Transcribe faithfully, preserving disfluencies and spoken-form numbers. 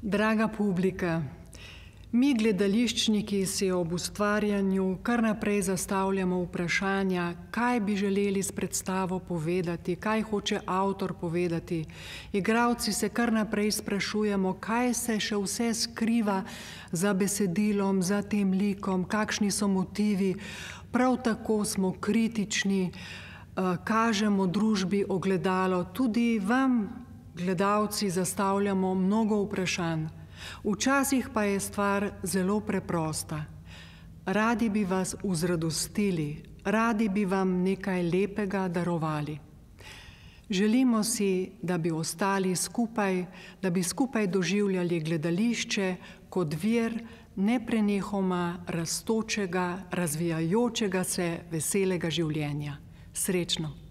Draga publika, mi gledališčniki si ob ustvarjanju kar naprej zastavljamo vprašanja, kaj bi želeli s predstavo povedati, kaj hoče avtor povedati. Igralci se kar naprej sprašujemo, kaj se še vse skriva za besedilom, za tem likom, kakšni so motivi. Prav tako smo kritični, kažemo družbi ogledalo, tudi vam, gledalci, zastavljamo mnogo vprašanj. Včasih pa je stvar zelo preprosta. Radi bi vas vzradostili, radi bi vam nekaj lepega darovali. Želimo si, da bi ostali skupaj, da bi skupaj doživljali gledališče kot vir neprenehoma rastočega, razvijajočega se veselega življenja. Srečno!